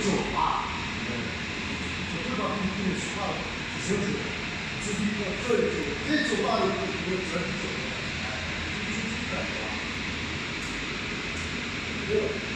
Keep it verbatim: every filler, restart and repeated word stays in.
九八，嗯，就不知道你你说话是清楚，自己一个这就这九八的一个这九，哎，这这这这个。